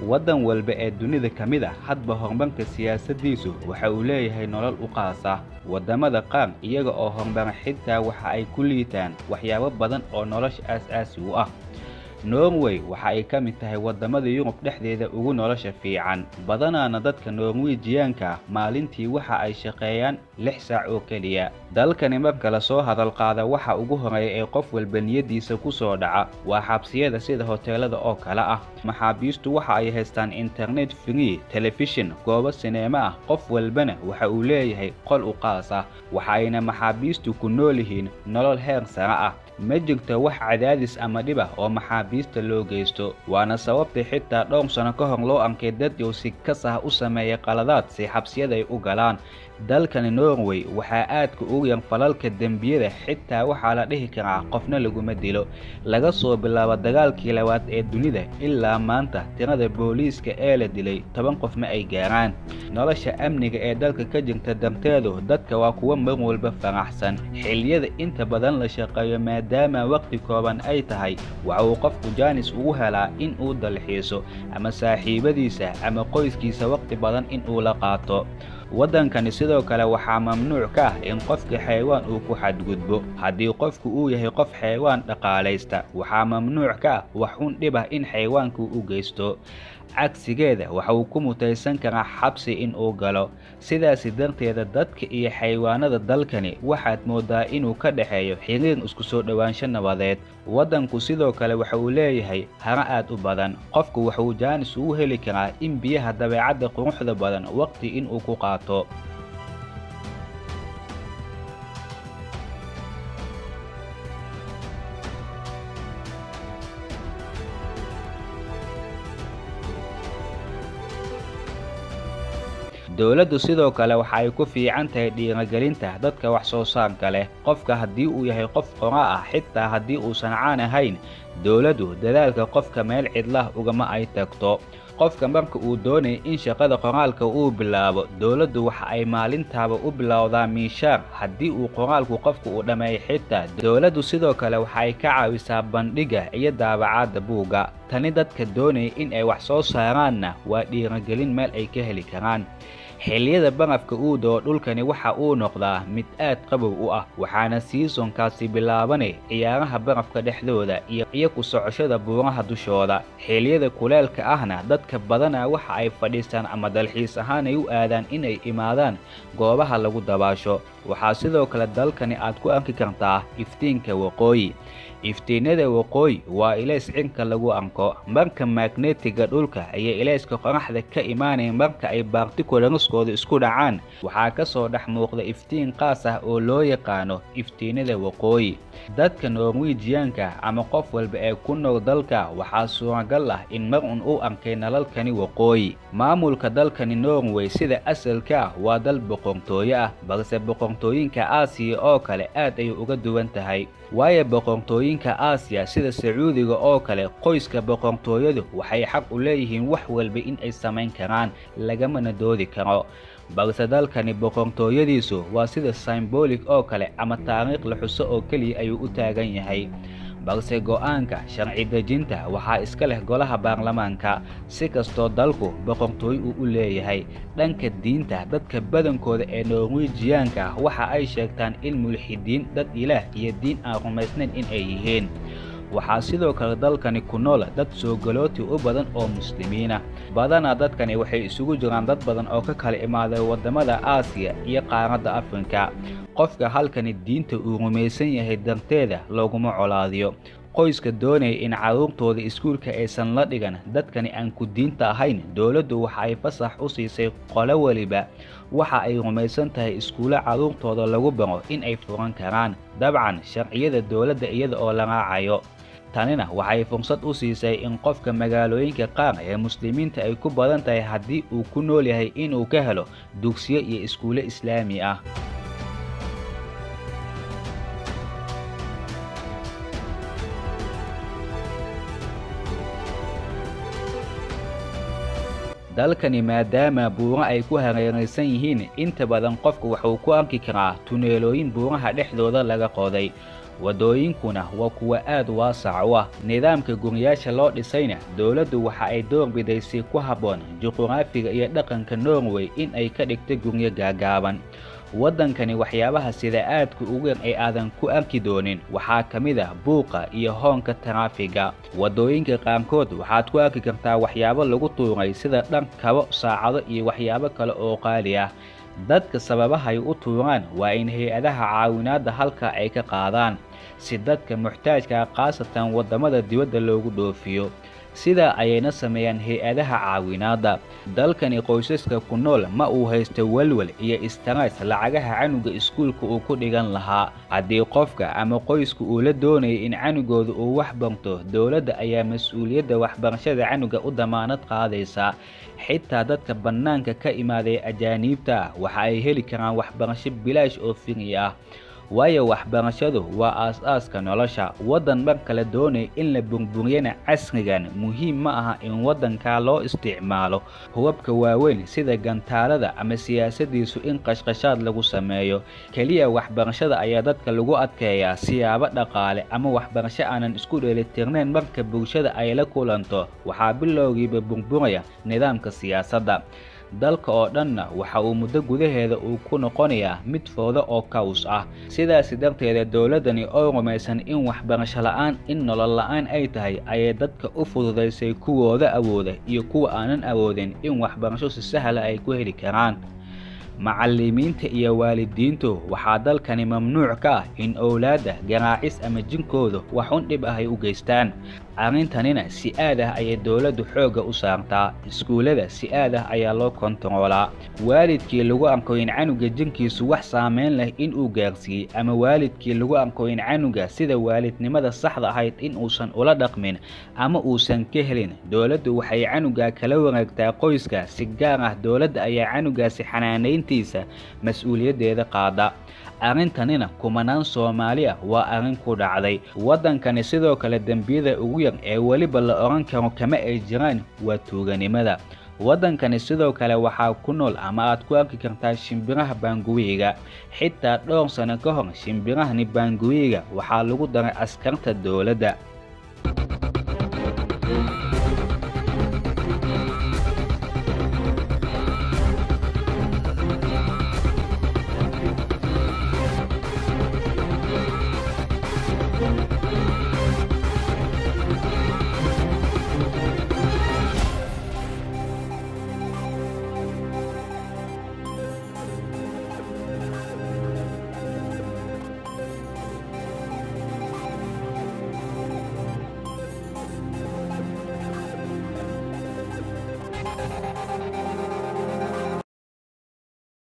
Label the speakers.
Speaker 1: waddan walba ee dunida ka mid ah hadba horumarka siyaasaddiisu waxa uu leeyahay nolol u qaas ah. Waddamada qaar iyaga oo horumar xitaa waxa ay ku liitaan waxyaabo badan oo nolosha aasaasi u ah. Norway waxa ay ka mid tahay waddamada Yurub dhexdeeda ugu nolosha fiican, badanaana dadka Norwejiyaanka maalintii waxa ay shaqeeyaan 6 saac oo keliya. Dalkani marka la soo hadal qaada waxa ugu horeeya ee qof walba niyadiisa ku soo dhaca waa xabsiyada sida hoteelada oo kale ah. Maxaabiistu waxa ay haystaan internet free, television, goobo sinema ah, qof walbana waxa uu leeyahay qol u qaas ah. Waxa ayna maxaabiistu ku nool yihiin nolol heer sare ah. Ma jirto wax cadaadis ama dhib ah oo maxaabiista loo geysto, waana sababta xitaa dhowr sano ka hor loo arkay dad si kas ah u sameeya qaladaad si xabsiyada ay u galaan. Dalkani Norway waxaa aadka ugu yar falalka dembiyada, xitaa waxaa la dhihi karaa qofna laguma dilo. Laga soo bilaabo dagaalkii labaad ee dunida ilaa maanta tirada booliiska ee la dilay 10 qof ma ay gaaraan. Nolosha amniga ee dalka ka jirta darteedu dadka waa kuwa mar walba faraxsan. Xilliyada inta badan la shaqeeyo maadaama waqti kooban ay tahay, waxa uu qofku jaanis ugu helaa in uu dalxiiso ama saaxiibadiisa ama qoyskiisa waqti badan in uu la qaato. Waddankani sidoo kale waxaa mamnuuc ka ah in qofka xayawaan uu ku xadgudbo. Haddii qofku uu yahay qof xayawaan dhaqaalaysta, waxaa mamnuuc ka ah wax un dhib ah in xayawaanku u geysto. Cagsigeeda waxa uu ku mutaysan karaa xabsi in uu galo. Sidaas darteeda dadka iyo xayawaanada dalkani waxaad moodaa inuu ka dhaxeeyo xiriir isku soo dhawaansho nabadeed. Waddanku sidoo kale waxa uu leeyahay haro aad u badan. Qofku waxa uu jaanis ugu heli karaa in biyaha dabeecadda quruxda badan waqti in uu ku qaato. Dawladdu sidoo kale waxa ay ku fiican tahay dhiirigelinta dadka wax soo saarka leh. Qofka haddii uu yahay qof qoraa ah, xitaa haddii uusan caan ahayn, dawladdu dadaalka qofka meel cidlah ugama ay tagto. Qofka marka uu doonayo in shaqada qoraalka uu bilaabo, dawladdu waxa ay maalintaaba u bilowdaa miishaar haddii uu qoraalku qofku u dhameeyo. Xitaa dawladdu sidoo kale waxa ay ka caawisaa bandhiga iyo daabacaadda buugga. Tani dadka doonaya in ay wax soo saaraanna waa dhiirigelin meel ay ka heli karaan. Xilliyada barafka uu da'o dhulkani waxa uu noqdaa mid aad qabow u ah, waxaana seasonkaasi bilaabanay ciyaaraha barafka dhexdooda iyo ku socoshada buuraha dushooda. Xilliyada kuleelka ahna dadka badanaa waxa ay fadhiistaan ama dalxiis ahaan ay u aadaan in ay imaadaan goobaha lagu dabaasho. Waxaa sidoo kale dalkani aad ku arki kartaa iftiinka waqooyi. Iftiinada waqooyi waa ilays cirka lagu arko. Marka magnetiga dhulka iyo ilayska qoraxda ka imaanaya marka ay particles-kooda isku dhacaan, waxaa ka soo dhex muuqda iftiin qaas ah oo loo yaqaano iftiinada waqooyi. Dadka Norwejiyaanka ama qof walba ee ku nool dalka waxaa suuragal ah in mar uu arkay nalalkani waqooyi. Maamulka dalkani Norway sida asalka ah waa dal boqortooyo ah, balse boqortooyinka Aasiya oo kale aad ay uga duwan tahay. Waayo boqortooyinka Aasiya sida Sacuudiga oo kale, qoyska boqortooyadu waxay xaq u leeyihiin wax walba in ay samayn karaan, lagamana doodi karo. Balse dalkani boqortooyadiisu waa sida symbolic oo kale ama taariikh la xuso oo kaliya ayuu u taagan yahay. Balse go'aanka sharci dejinta waxaa iska leh golaha baarlamaanka. Si kastoo dalku boqortooyo uu u leeyahay, dhanka diinta dadka badankooda ee Norwejiyaanka waxa ay sheegtaan in mulxidiin dad ilaah iyo diin aan rumaysnayn in ay yihiin. Waxaa sidoo kale dalkani ku nool dad soo galooti u badan oo muslimiin ah. Badanaa dadkani waxay isugu jiraan dad badan oo ka kala imaaday waddamada Aasiya iyo qaaradda Afrika. Qofka halkani diinta uu rumaysan yahay darteeda looguma colaadiyo. Qoyska doonaya in carruurtooda iskuulka aysan la dhigan dadkani aan ku diinta ahayn, dawladdu waxa ay fasax u siisay qolo waliba waxa ay rumaysan tahay iskuulo carruurtooda lagu baro in ay furan karaan, dabcan sharciyada dawladda iyada oo la raacayo. Tanina waxay fursad u siisay in qofka magaalooyinka qaar ee muslimiinta ay ku badan tahay haddii uu ku nool yahay inuu ka helo dugsiyo iyo iskuulo islaami ah. dalkani maadaama buuro ay ku hareeraysan yihiin inta badan qofku wuxuu ku arki karaa tuneelooyin buuraha dhexdooda laga qoday. wadooyinkuna waa kuwa aad waasac u ah. Nidaamka guryaasha loo dhisayna dawladdu waxa ay door biday si ku habboon juqraafiga iyo dhaqanka Norway in ay ka dhigto guryo gaagaaban. Waddankani waxyaabaha sida aadka ugu yar ee aadan ku arki doonin waxaa ka mid ah buuqa iyo hoonka taraafiga. Wadooyinka qaarkood waxaad ku arki kartaa waxyaabo lagu tuuray sida dhar, kabo, saacado iyo waxyaabo kale oo qaali ah. Dadka sababaha ay u tuuraan waa in hay'adaha caawinaadda halka ay ka qaadaan si dadka muxtaajka ah khaasatan waddamada dibadda loogu dhoofiyo. Sidaa ayayna sameeyaan hay'adaha caawinaadda. Dalkani qoysaska ku nool ma uu haysto walwal iyo istiraas lacagaha canuga iskuulka uu ku dhigan lahaa. Haddii qofka ama qoysku uu la doonayay in canugooda uu wax barto, dawladda ayaa mas'uuliyadda waxbarashada canuga u damaanad qaadaysa. Xitaa dadka bannaanka ka imaaday ajaaniibta ah waxa ay heli karaan waxbarasho bilaash oo free ah. waayo waxbarashadu waa aas-aaska nolosha. Waddan marka la doonayo in la burburiyana casrigan muhiim ma aha in waddanka loo isticmaalo hubabka waaweyn sida gantaalada ama siyaasadiisu in qashqashaad lagu sameeyo. Kaliya waxbarashada ayaa dadka lagu adkeeyaa siyaabo dhaqaale ama waxbarasho aanan isku dheelitirnayn. Marka bulshada ay la kulanto waxaa bilowgiiba burburaya nidaamka siyaasadda. dalka oo dhanna waxa uu muddo gudaheeda uu ku noqonayaa mid foodo oo kaws ah. sidaas darteeda dawladani oo rumaysan in waxbarasho la'aan in nolol la'aan ay tahay ayay dadka u fududeysay kuwooda awooda iyo kuwa aanan awoodin in waxbarasho si sahal ah ay ku heli karaan. macallimiinta iyo waalidiintu waxaa dalkani mamnuuc ka ah in awlaadda garaacis ama jinkooda wax un dhib ah ay u geystaan. arrintanina si aad ah ayay dawladdu xoogga u saartaa. iskuulada si aad ah ayaa loo kontaroolaa. waalidkii lagu arko in canuga jinkiisu wax saameyn leh in uu gaarsiiyey ama waalidkii lagu arko in canuga sida waalidnimada saxda ahayd in uusan ula dhaqmin ama uusan ka helin, dawladdu waxay canuga kala wareegtaa qoyska. si gaar ah dawladda ayaa canugaasi xanaaneyntiisa mas'uuliyaddeeda qaada. arrintanina kumanaan Soomaali ah waa arrin ku dhacday. waddankani sidoo kale dembiyada ugu yar ee weliba la oran karo kama ay jiraan waa tuuganimada. waddankani sidoo kale waxaa ku nool ama aad ku arki kartaa shimbiraha baanguwiga. xitaa dhowr sano ka hor shimbirahani baanguwiga waxaa lagu daray askarta dawladda.